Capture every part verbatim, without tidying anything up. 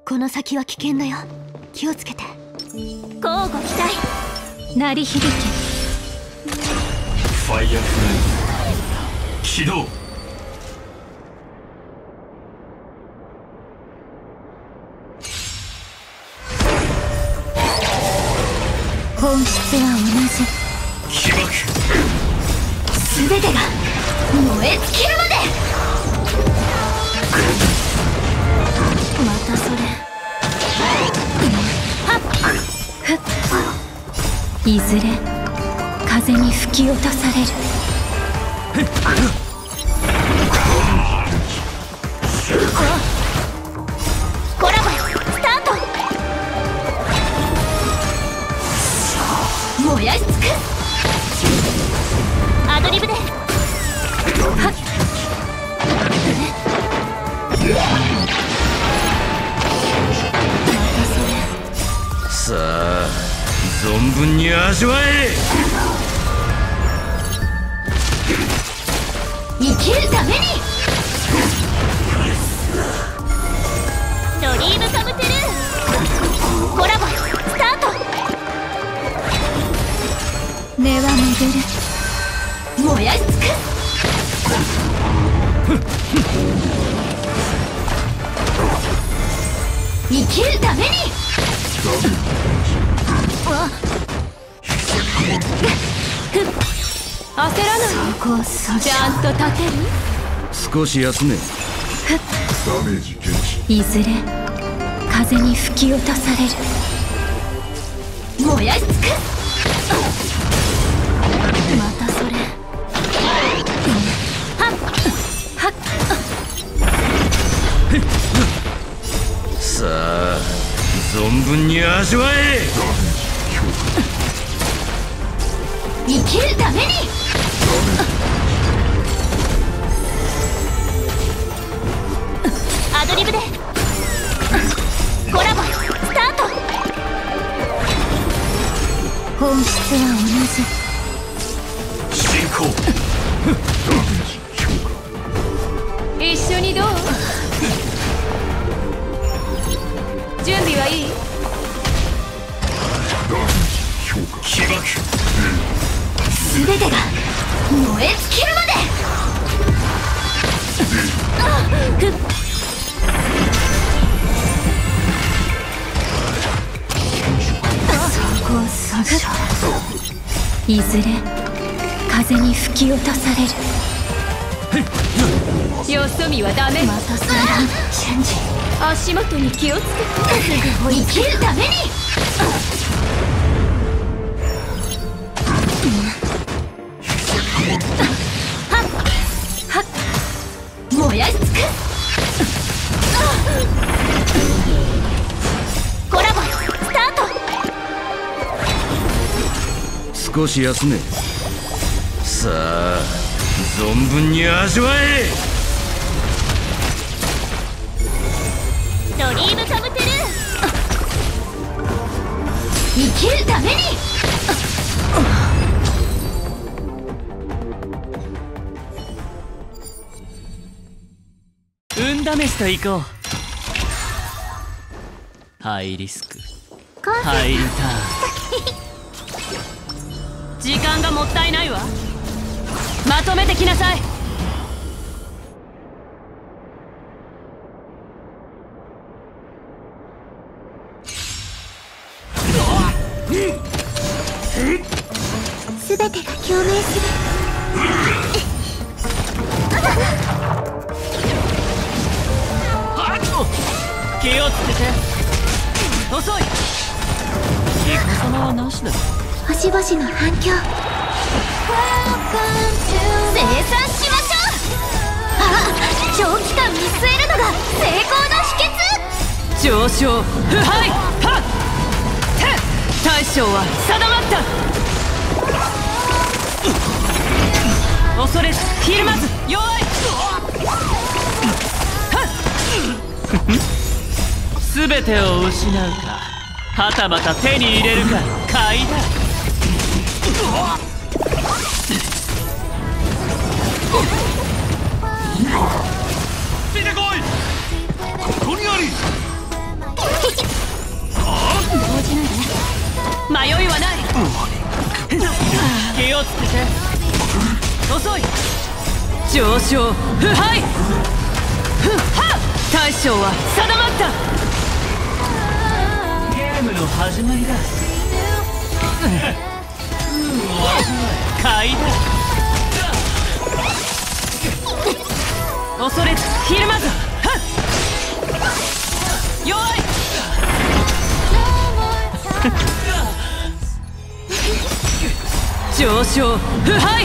この先は危険だよ。気をつけて。 乞うご期待。鳴り響け。 ファイヤーフライト起動。 本質は同じ。 起爆。 全てが燃え尽きるまで。またそれ。はっふっ。いずれ風に吹き落とされる。コラボスタート。燃やし尽くす。アドリブで。はっさあ存分に味わえ。 生きるために。ドリームカムトゥルー。コラボスタート。根は巡る。燃やし尽くす。生きるために。焦らない。そこそちゃんと立てる。 少し休め。 いずれ風に吹き落とされる。燃やし尽くす。またそれ。はっはっ。 さあ存分に味わえ。 生きるために。アドリブで。コラボスタート。本質は同じ。 進行。 一緒にどう？準備はいい？ 起爆。 全てが燃え尽きるまで。いずれ風に吹き落とされる。よそ見はダメ。またそれ。チェンジ。足元に気をつけて。生きるために。はっはっ。燃やし尽くす。コラボスタート。 少し休め。さあ存分に味わえ。 ドリームカムトゥルー。生きるために。 運試しと行こう。ハイリスクハイリターン。時間がもったいないわ。まとめてきなさい。 すべてが共鳴する。 気をつけて。遅い。イカ様はなしだ。 星々の反響。生産しましょう。あ、長期間見据えるのが成功の秘訣。 上昇腐敗はっ。大将は定まった。恐れずひるまず弱い。すべてを失うかはたまた手に入れるか買いだ。 出てこい。ここにあり。 をつけて。遅い。上昇腐敗。ふっはっ、大将は定まった。ゲームの始まりだ。買いだ。恐れずひるまず。弱い。上昇腐敗。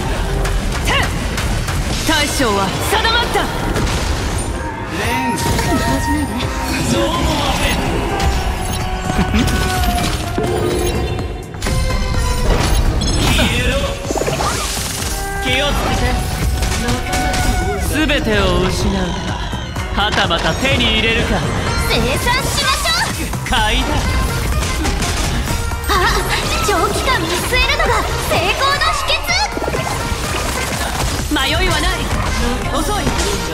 大将は定まった。 動じないで。 気をつけて。全てを失うか、はたまた手に入れるか。 生産しましょう。 買いだ。 あ、長期間見据えるのが成功の秘訣。 迷いはない。遅い。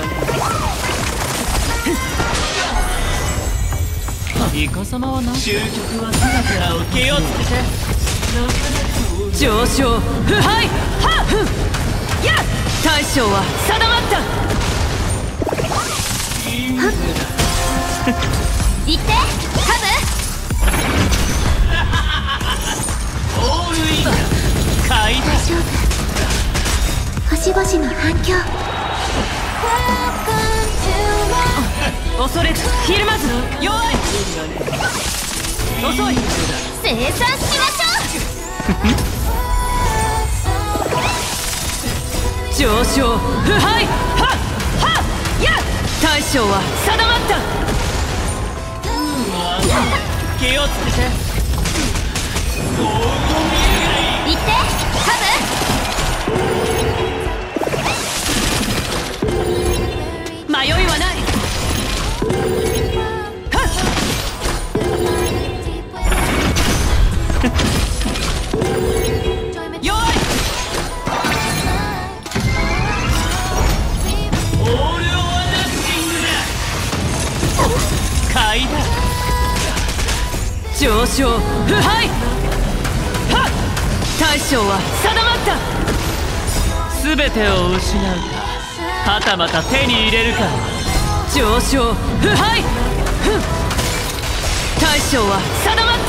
イカ様は何？終局は姿を気をつけて。上昇腐敗。はっ、ふんやっ、大将は定まった。 行ってカオールインだ。買いだ。 大丈夫。星々の反響。 恐れずひるまず。弱い。遅い。 生産しましょう。上昇腐敗。はっはっやっ、大将は定まった。気をつけて。 行ってカブ。迷いはない。はっ弱い。オール・オア・ナッシングだ。買いだ。上昇腐敗。はっ、大将は定まった。全てを失うか、はたまた手に入れるか。上昇腐敗。ふん、大将は定まった。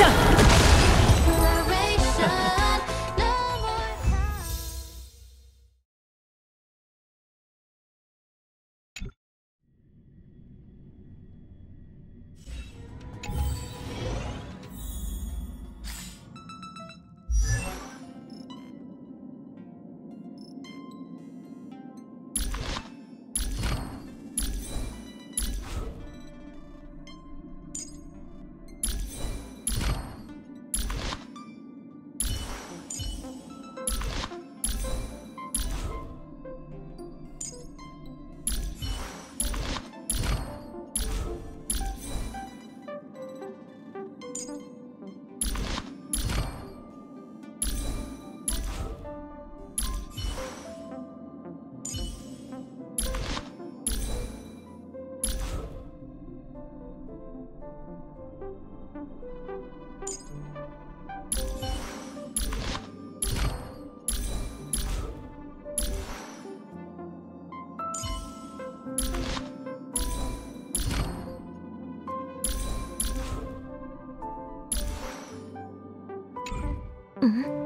うん